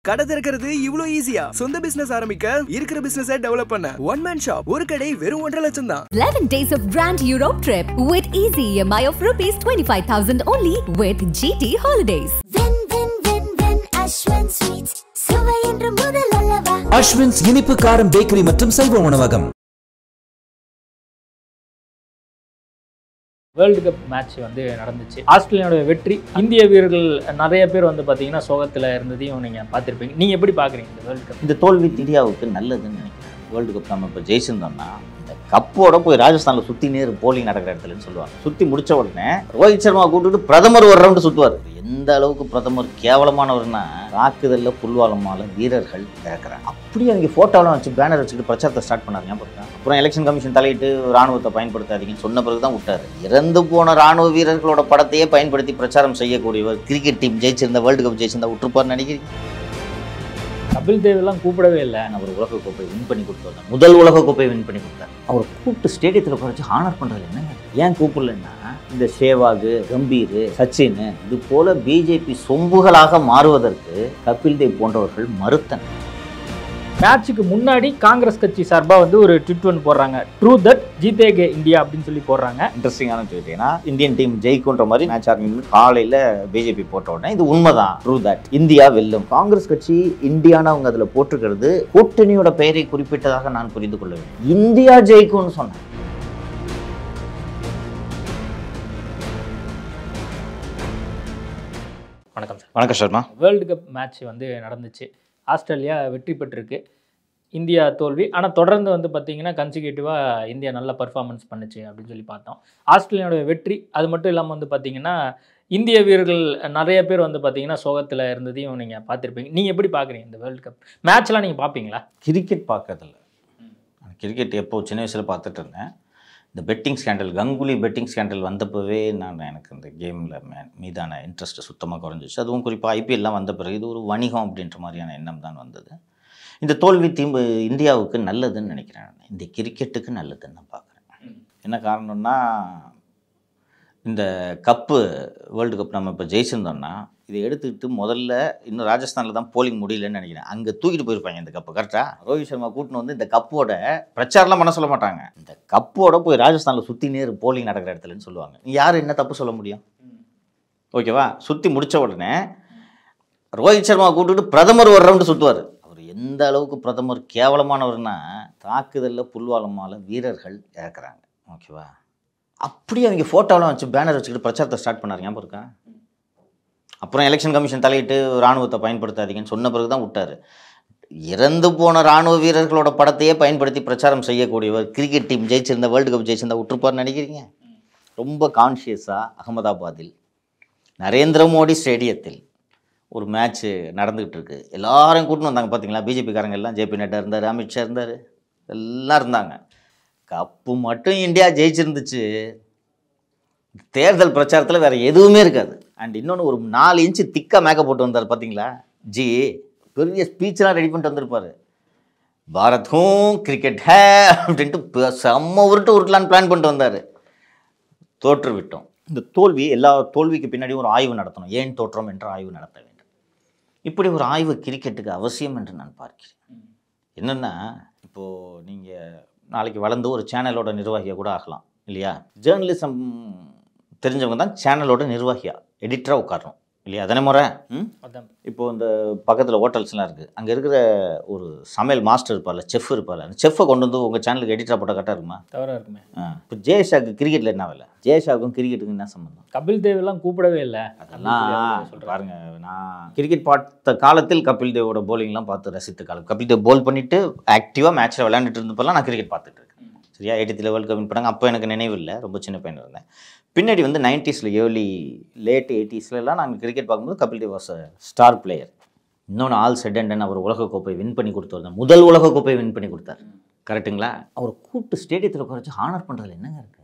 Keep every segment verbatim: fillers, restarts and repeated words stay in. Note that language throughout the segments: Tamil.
கடை திறக்கிறது இவ்ளோ ஈஸியா? சொந்த பிசினஸ் ஆரம்பிக்க, இருக்கிற பிசினஸை டெவலப் பண்ண ஒன் மேன் ஷாப். ஒரு கடை வெறும் ஒன்றரை லட்சம் தான். eleven days of grand Europe trip with easy E M I of rupees twenty-five thousand only with G T Holidays. Win win win win Ashwin Sweets. சுவை என்று முதல் அல்லவா? அஸ்வின்ஸ் இனிப்பு காரம் பேக்கரி மற்றும் சைவ உணவகம். வேர்ல்டு கப் மேட்ச் வந்து நடந்துச்சு. ஆஸ்திரேலியாவோட வெற்றி, இந்திய வீரர்கள் நிறைய பேர் வந்து பார்த்தீங்கன்னா சோகத்தில் இருந்ததையும் நீங்கள் பார்த்துருப்பீங்க. நீங்கள் எப்படி பார்க்குறீங்க இந்த வேர்ல்டு கப்? இந்த தோல்வி இந்தியாவுக்கு நல்லதுன்னு நினைக்கிறேன். வேர்ல்டு கப் நம்ம இப்போ ஜெயிச்சிருந்தோம்னா இந்த கப்போட போய் ராஜஸ்தானில் சுற்றி நேர் போலிங் நடக்கிற இடத்துலன்னு சொல்லுவாங்க. சுற்றி முடிச்ச உடனே ரோஹித் சர்மா கூப்பிட்டு பிரதமர் ஒரு ரவுண்டு சுற்றுவார். எந்த அளவுக்கு பிரதமர் கேவலமானவர்னா தாக்குதலில் புல்வாலமால வீரர்கள் இறக்குறாங்க. அப்படியே அவங்க ஃபோட்டோலாம் வச்சு பேனர் வச்சுட்டு பிரச்சாரத்தை ஸ்டார்ட் பண்ணாங்க. ஞாபகம். அப்புறம் எலெக்ஷன் கமிஷன் தலையிட்டு ராணுவத்தை பயன்படுத்தாதீங்கன்னு சொன்ன பிறகு தான் விட்டார். இறந்து போன ராணுவ வீரர்களோட படத்தையே பயன்படுத்தி பிரச்சாரம் செய்யக்கூடியவர். கிரிக்கெட் டீம் ஜெயிச்சிருந்த வேர்ல்டு கப் ஜெயிச்சிருந்தா விட்டுருப்பார்னு நினைக்கிறீங்க? கபில் தேவ் எல்லாம் கூப்பிடவே இல்லை. அவர் உலக கோப்பை வின் பண்ணி கொடுத்தாரு. முதல் உலக கோப்பை வின் பண்ணி கொடுத்தார். அவர் கூப்பிட்டு ஸ்டேடியத்தில் குறைச்சி ஹானர் பண்ணுறது என்னங்க? ஏன் கூப்பிடலன்னா இந்த சேவாகு, கம்பீர், சச்சின் இது போல பிஜேபி சொம்புகளாக மாறுவதற்கு கபில் தேவ் போன்றவர்கள் மறுத்தனர். மேட்சுக்கு முன்னாடி காங்கிரஸ் கட்சி சார்பாக வந்து ஒரு ட்வீட் ஒன்று போடுறாங்க. ட்ரூ தட் ஜீதேகே இந்தியா அப்படின்னு சொல்லி போடுறாங்க. இன்ட்ரெஸ்டிங்கான ட்வீட். ஏன்னா இந்தியன் டீம் ஜெயிக்குன்ற மாதிரி மேட்ச் ஆரம்பிக்கும் காலையில் பிஜேபி போட்ட உடனே இது உண்மைதான், ட்ரூ தட் இந்தியா வெல்லும். காங்கிரஸ் கட்சி இந்தியான்னு அவங்க அதில் போட்டிருக்கிறது கூட்டணியோட பெயரை குறிப்பிட்டதாக நான் புரிந்து கொள்ள வேண்டும். இந்தியா ஜெயிக்கும்னு சொன்னேன். வணக்கம் சார். வணக்கம் சர்மா. வேர்ல்டு கப் மேட்ச் வந்து நடந்துச்சு. ஆஸ்திரேலியா வெற்றி பெற்றிருக்கு, இந்தியா தோல்வி. ஆனால் தொடர்ந்து வந்து பார்த்தீங்கன்னா கன்சிக்யூட்டிவாக இந்தியா நல்ல பர்ஃபார்மன்ஸ் பண்ணுச்சு அப்படின்னு சொல்லி பார்த்தோம். ஆஸ்திரேலியாவோட வெற்றி, அது மட்டும் இல்லாமல் வந்து பார்த்தீங்கன்னா இந்திய வீரர்கள் நிறைய பேர் வந்து பார்த்தீங்கன்னா சோகத்தில் இருந்ததையும் நீங்கள் பார்த்துருப்பீங்க. நீங்கள் எப்படி பார்க்குறீங்க இந்த வேர்ல்டு கப் மேட்ச்லாம்? நீங்கள் பார்ப்பீங்களா? கிரிக்கெட் பார்க்கறதில்ல. கிரிக்கெட் எப்போ சின்ன வயசில் பார்த்துட்டு இருந்தேன். இந்த betting scandal, Ganguly betting scandal வந்தப்போவே நான் எனக்கு இந்த கேமில் மே மீதான இன்ட்ரெஸ்ட்டு சுத்தமாக குறைஞ்சிச்சு. அதுவும் குறிப்பாக ஐபிஎல்லாம் வந்த பிறகு இது ஒரு வணிகம் அப்படின்ற மாதிரியான எண்ணம் தான் வந்தது. இந்த தோல்வி தீம்பு இந்தியாவுக்கு நல்லதுன்னு நினைக்கிறேன். இந்த கிரிக்கெட்டுக்கு நல்லதுன்னு நான் பார்க்குறேன். என்ன காரணம்னா இந்த கப்பு வேர்ல்டு கப் நம்ம இப்போ ஜெயிச்சிருந்தோம்னா இதை எடுத்துக்கிட்டு முதல்ல இன்னும் ராஜஸ்தானில் தான் போலிங் முடியலன்னு நினைக்கிறேன். அங்கே தூக்கிட்டு போயிருப்பாங்க இந்த கப்பு. கரெக்டாக ரோஹித் சர்மா கூட்டின்னு வந்து இந்த கப்போட பிரச்சாரம்லாம் பண்ண சொல்ல மாட்டாங்க. இந்த கப்போட போய் ராஜஸ்தானில் சுற்றி நேர் போலிங் நடக்கிற இடத்துலன்னு சொல்லுவாங்க. யார் என்ன தப்பு சொல்ல முடியும்? ஓகேவா? சுற்றி முடித்த உடனே ரோஹித் சர்மா கூப்பிட்டு பிரதமர் ஒரு ரவுண்டு சுற்றுவார். அவர் எந்த அளவுக்கு பிரதமர் கேவலமானவர்னா தாக்குதலில் புல்வாலமால வீரர்கள் இறக்குறாங்க. ஓகேவா? அப்படியே அவங்க ஃபோட்டோலாம் வச்சு பேனர் வச்சுக்கிட்டு பிரச்சாரத்தை ஸ்டார்ட் பண்ணார். ஞாபகம் இருக்கா? அப்புறம் எலெக்ஷன் கமிஷன் தலையிட்டு ராணுவத்தை பயன்படுத்தாதீங்கன்னு சொன்ன பிறகு தான் விட்டார். இறந்து போன ராணுவ வீரர்களோட படத்தையே பயன்படுத்தி பிரச்சாரம் செய்யக்கூடியவர். கிரிக்கெட் டீம் ஜெயிச்சிருந்த வேர்ல்டு கப் ஜெயிச்சிருந்தா விட்டுருப்பார்னு நினைக்கிறீங்க? ரொம்ப கான்ஷியஸாக அகமதாபாத்தில் நரேந்திர மோடி ஸ்டேடியத்தில் ஒரு மேட்ச்சு நடந்துக்கிட்டு இருக்குது. எல்லாரையும் கூட்டின்னு வந்தாங்க. பார்த்தீங்களா? பிஜேபிக்காரங்க எல்லாம், ஜேபி நட்டா இருந்தார், அமித்ஷா இருந்தார், எல்லாம் இருந்தாங்க. கப்பு மட்டும் இந்தியா ஜெயிச்சிருந்துச்சு. தேர்தல் பிரச்சாரத்தில் வேறு எதுவுமே இருக்காது. அண்ட் இன்னொன்று ஒரு நாலு இன்ச்சு திக்காக மேக்கப் போட்டு வந்தார். பார்த்தீங்களா? ஜி பெரிய ஸ்பீச்செலாம் ரெடி பண்ணிட்டு வந்திருப்பார். பாரத்தும் கிரிக்கெட் ஹே அப்படின்ட்டு செம்ம உருட்டு உருட்டலான்னு பிளான் பண்ணிட்டு வந்தார். தோற்று விட்டோம். இந்த தோல்வி, எல்லா தோல்விக்கு பின்னாடியும் ஒரு ஆய்வு நடத்தணும். ஏன் தோற்றோம் என்ற ஆய்வு நடத்த வேண்டும். இப்படி ஒரு ஆய்வு கிரிக்கெட்டுக்கு அவசியம் என்று நான் பார்க்கிறேன். என்னென்னா, இப்போது நீங்கள் நாளைக்கு வளர்ந்து ஒரு சேனலோட நிர்வாகியாக கூட ஆகலாம் இல்லையா? ஜேர்னலிசம் தெரிஞ்சவங்க தான் சேனலோட நிர்வாகியாக எடிட்டராக உட்காரணும் இல்லையா? அதனே முறை. ம் இப்போது இந்த பக்கத்தில் ஹோட்டல்ஸ்லாம் இருக்குது. அங்கே இருக்கிற ஒரு சமையல் மாஸ்டர் இருப்பார்ல, செஃப் இருப்பார்ல, அந்த செஃப்பை கொண்டு வந்து உங்கள் சேனலுக்கு எடிட்டராக போட்டால் கரெக்டாக இருக்குமா? தவறாக இருக்குமே. ஆ இப்போ ஜெயஷாக்கு கிரிக்கெட்டில் என்ன வேலை? ஜெயஷாவுக்கும் கிரிக்கெட்டுக்கும் என்ன சம்பந்தம்? கபில் தேவ் எல்லாம் கூப்பிடவே இல்லை. அதெல்லாம் பாருங்க, நான் கிரிக்கெட் பார்த்த காலத்தில் கபில் தேவோட போலிங்லாம் பார்த்து ரசித்த காலம். கபில் தேவ் போல் பண்ணிவிட்டு ஆக்டிவாக மேட்ச்சில் விளையாண்டுட்டு இருந்தப்பெல்லாம் நான் கிரிக்கெட் பார்த்துட்டு இருக்கேன். சரியா? Eighty three world cup win பண்ணாங்க. அப்போ எனக்கு நினைவு இல்லை, ரொம்ப சின்ன பையன் இருந்தேன். பின்னாடி வந்து நைன்டிஸில், ஏர்லி லேட் எயிட்டிஸ்லாம் நாங்கள் கிரிக்கெட் பார்க்கும்போது Kapil Dev was star player. இன்னொன்று ஆல் செட் அண்ட் டன் அவர் உலக கோப்பை வின் பண்ணி கொடுத்தார். முதல் உலக கோப்பை வின் பண்ணி கொடுத்தார். கரெக்டுங்களா? அவர் கூப்பிட்டு ஸ்டேடியத்தில் குறைச்சி ஹானர் பண்ணுறதுல என்னங்க இருக்குது?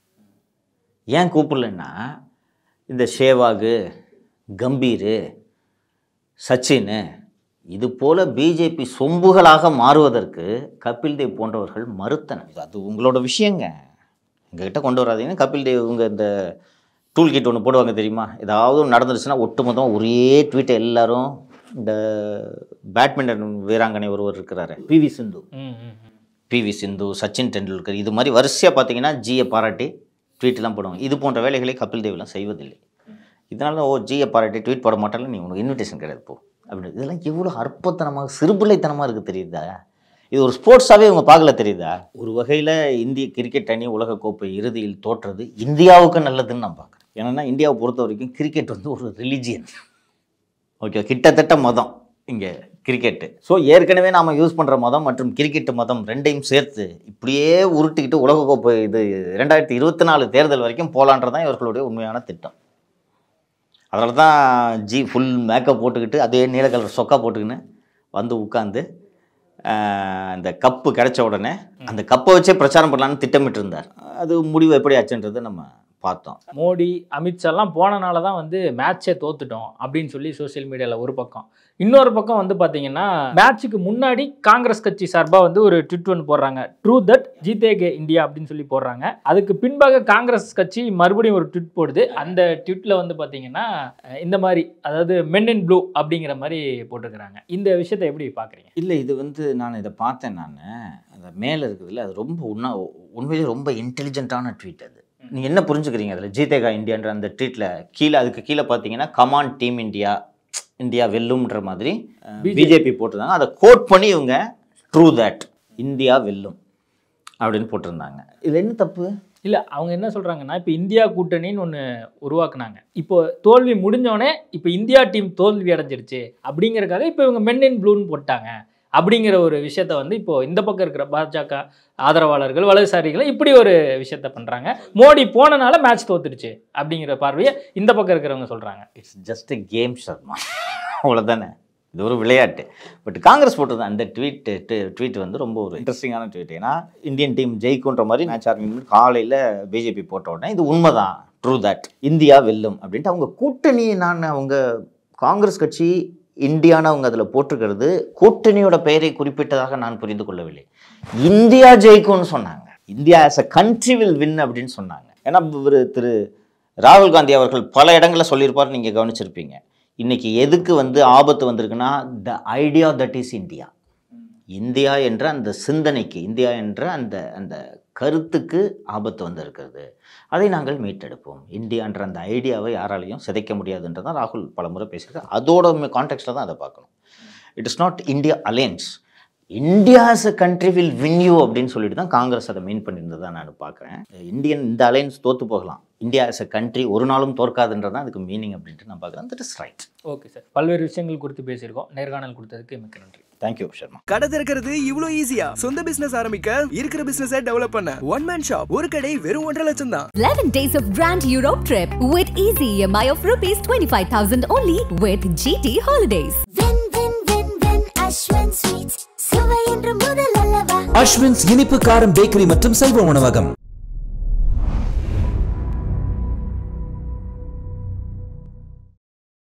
ஏன் கூப்பிடலன்னா இந்த சேவாகு, கம்பீர், சச்சின் இது போல பிஜேபி சொம்புகளாக மாறுவதற்கு கபில் தேவ் போன்றவர்கள் மறுத்தனர். அது உங்களோட விஷயங்க, எங்ககிட்ட கொண்டு வராதீங்கன்னா. கபில் தேவ் இவங்க இந்த டூல் கிட் ஒன்று போடுவாங்க தெரியுமா? ஏதாவது ஒன்று நடந்துருச்சுன்னா ஒட்டுமொத்தமாக ஒரே ட்வீட்டை எல்லோரும் இந்த பேட்மிண்டன் வீராங்கனை ஒருவர் இருக்கிறாரு பிவி சிந்து, பிவி சிந்து, சச்சின் டெண்டுல்கர், இது மாதிரி வரிசையாக பார்த்தீங்கன்னா ஜியை பாராட்டி ட்வீட்லாம் போடுவாங்க. இது போன்ற வேலைகளை கபில் தேவ்லாம் செய்வதில்லை. இதனால ஓ ஜியை பாராட்டி ட்வீட் போட மாட்டாலும் நீ உனக்கு இன்விடேஷன் கிடையாது போ அப்படின்னு. இதெல்லாம் எவ்வளோ அற்பத்தனமாக சிறுபிள்ளைத்தனமாக இருக்குது தெரியுதா? இது ஒரு ஸ்போர்ட்ஸாகவே இவங்க பார்க்கல தெரியுதா? ஒரு வகையில் இந்திய கிரிக்கெட் அணி உலகக்கோப்பை இறுதியில் தோற்றது இந்தியாவுக்கு நல்லதுன்னு நான் பார்க்குறேன். ஏன்னா இந்தியாவை பொறுத்த வரைக்கும் கிரிக்கெட் வந்து ஒரு ரிலிஜியன், ஓகே, கிட்டத்தட்ட மதம் இங்கே கிரிக்கெட்டு. ஸோ ஏற்கனவே நாம் யூஸ் பண்ணுற மதம் மற்றும் கிரிக்கெட்டு மதம் ரெண்டையும் சேர்த்து இப்படியே உருட்டிக்கிட்டு உலகக்கோப்பை இது ரெண்டாயிரத்தி இருபத்தி நாலு தேர்தல் வரைக்கும் போகலான்றதான் இவர்களுடைய உண்மையான திட்டம். அதனால தான் ஜி ஃபுல் மேக்கப் போட்டுக்கிட்டு அதே நீல கலர் சொக்கா போட்டுக்கின்னு வந்து உட்காந்து இந்த கப்பு கிடைச்ச உடனே அந்த கப்பை வச்சே பிரச்சாரம் பண்ணலான்னு திட்டமிட்டு இருந்தார். அது முடிவு எப்படி ஆச்சுன்றதை நம்ம பார்த்தோம். மோடி அமித்ஷாலாம் போனனால தான் வந்து மேட்சே தோத்துட்டோம் அப்படின்னு சொல்லி சோசியல் மீடியாவில் ஒரு பக்கம். இன்னொரு பக்கம் வந்து பார்த்தீங்கன்னா மேட்சுக்கு முன்னாடி காங்கிரஸ் கட்சி சார்பாக வந்து ஒரு ட்வீட் ஒன்று போடுறாங்க, ட்ரூ தட் ஜீதேகே இந்தியா அப்படின்னு சொல்லி போடுறாங்க. அதுக்கு பின்பாக காங்கிரஸ் கட்சி மறுபடியும் ஒரு ட்வீட் போடுது. அந்த ட்வீட்டில் வந்து பார்த்தீங்கன்னா இந்த மாதிரி, அதாவது மென் இன் ப்ளூ அப்படிங்கிற மாதிரி போட்டிருக்கிறாங்க. இந்த விஷயத்தை எப்படி பார்க்குறீங்க? இல்லை, இது வந்து நான் இதை பார்த்தேன். நான் அந்த மேலே இருக்குதுல்ல, அது ரொம்ப உண்மை, உண்மையிலே ரொம்ப இன்டெலிஜென்ட்டான ட்வீட். அது நீங்கள் என்ன புரிஞ்சுக்கிறீங்க அதில்? ஜீதேகா இந்தியான்ற அந்த ட்வீட்டில் கீழே, அதுக்கு கீழே பார்த்தீங்கன்னா கமான் டீம் இந்தியா, இந்தியா வெல்லும்ன்ற மாதிரி பிஜேபி போட்டிருந்தாங்க. அதை கோட் பண்ணி இவங்க ட்ரூ தட் இந்தியா வெல்லும் அப்படின்னு போட்டிருந்தாங்க. இதில் என்ன தப்பு? இல்லை, அவங்க என்ன சொல்கிறாங்கன்னா, இப்போ இந்தியா கூட்டணின்னு ஒன்று உருவாக்குனாங்க. இப்போ தோல்வி முடிஞ்சோடனே இப்போ இந்தியா டீம் தோல்வி அடைஞ்சிருச்சு அப்படிங்கிறதுக்காக இப்போ இவங்க மென் இன் ப்ளூன்னு போட்டாங்க அப்படிங்கிற ஒரு விஷயத்த வந்து இப்போ இந்த பக்கம் இருக்கிற பாஜக ஆதரவாளர்கள், வலதுசாரிகள் இப்படி ஒரு விஷயத்த பண்ணுறாங்க. மோடி போனனால மேட்ச் தோத்துடுச்சு அப்படிங்கிற பார்வையை இந்த பக்கம் இருக்கிறவங்க சொல்கிறாங்க. It's just a game Sharma, அவ்வளோதானே, இது ஒரு விளையாட்டு. பட் காங்கிரஸ் போட்டது அந்த ட்வீட் ட்வீட் வந்து ரொம்ப ஒரு இன்ட்ரெஸ்டிங்கான ட்வீட். ஏன்னா இந்தியன் டீம் ஜெயிக்குன்ற மாதிரி மேட்ச் ஆரம்பிக்கும் காலையில் பிஜேபி போட்ட உடனே இது உண்மைதான், ட்ரூ தட் இந்தியா வெல்லும் அப்படின்ட்டு அவங்க கூட்டணி, நான் அவங்க காங்கிரஸ் கட்சி இந்தியான்னு அவங்க அதில் போட்டிருக்கிறது கூட்டணியோட பெயரை குறிப்பிட்டதாக நான் புரிந்து கொள்ளவில்லை. இந்தியா ஜெயிக்கும்னு சொன்னாங்க, India as a country will win அப்படின்னு சொன்னாங்க. ஏன்னா இவர் திரு ராகுல் காந்தி அவர்கள் பல இடங்களில் சொல்லியிருப்பார், நீங்கள் கவனிச்சிருப்பீங்க. இன்னைக்கு எதுக்கு வந்து ஆபத்து வந்திருக்குன்னா, the idea that is India, India என்ற அந்த சிந்தனைக்கு, இந்தியா என்ற அந்த அந்த கருத்துக்கு ஆபத்து வந்து இருக்கிறது. அதை நாங்கள் மீட்டெடுப்போம். இந்தியான்ற அந்த ஐடியாவை யாராலையும் சிதைக்க முடியாதுன்றதான் ராகுல் பல முறை பேசியிருக்காரு. அதோட கான்டெக்ஸ்டில் தான் அதை பார்க்கணும். It is not India alliance, India as a country will win you அப்படின்னு சொல்லிட்டு தான் காங்கிரஸ் அதை மீன் பண்ணியிருந்ததை நான் பார்க்குறேன். இந்தியன் இந்த அலையன்ஸ் தோற்று போகலாம், இந்தியா ஆஸ் அ கண்ட்ரி ஒரு நாளும் தோற்காதுன்றதான் அதுக்கு மீனிங் அப்படின்ட்டு நான் பார்க்குறேன். That is right. Okay sir, பல்வேறு விஷயங்கள் குறித்து பேசியிருக்கோம். நேர்காணல் கொடுத்ததுக்கு மிக்க நன்றி. தேங்க்யூ சர்மா. கடை திறக்கிறது இவ்வளோ ஈஸியா? சொந்த பிசினஸ் ஆரம்பிக்க, இருக்கிற பிசினஸை டெவலப் பண்ண ஒன் மேன் ஷாப், ஒரு கடை வெறும் ஒன்றரை லட்சம் தான். eleven days of grand Europe trip with easy E M I of rupees twenty-five thousand only with G T Holidays. Win, win, win, win, Ashwin Sweets. சுவை என்று முதல் அல்லவா? அஸ்வின்ஸ் இனிப்பு காரம் பேக்கரி மற்றும் சைவ உணவகம்.